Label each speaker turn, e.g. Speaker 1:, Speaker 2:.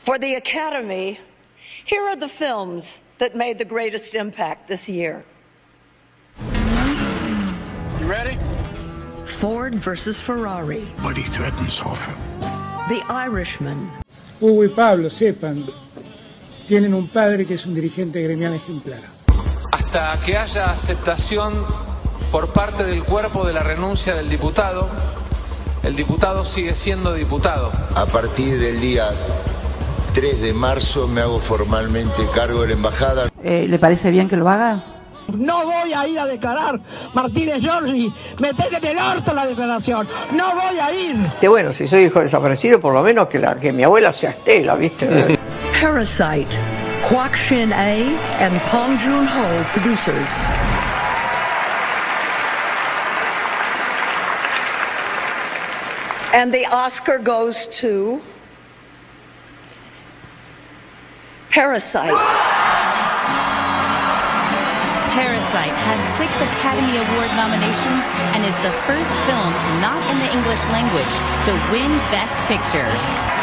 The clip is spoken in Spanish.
Speaker 1: For the Academy, here are the films that made the greatest impact this year.
Speaker 2: You ready?
Speaker 1: Ford versus Ferrari.
Speaker 3: But he threatens often.
Speaker 1: The Irishman.
Speaker 4: Hugo y Pablo, sepan, tienen un padre que es un dirigente gremial ejemplar.
Speaker 2: Hasta que haya aceptación por parte del cuerpo de la renuncia del diputado, el diputado sigue siendo diputado.
Speaker 5: A partir del día 3 de marzo me hago formalmente cargo de la embajada.
Speaker 6: ¿Le parece bien que lo haga?
Speaker 7: No voy a ir a declarar, Martínez Giorgi, metete en el orto la declaración, no voy a ir.
Speaker 8: Que bueno, si soy hijo desaparecido, por lo menos que mi abuela sea Estela, ¿viste?
Speaker 1: Parasite, Kwak Shin-ae and Bong Joon-ho producers. And the Oscar goes to Parasite.
Speaker 9: Parasite has 6 Academy Award nominations and is the first film not in the English language to win Best Picture.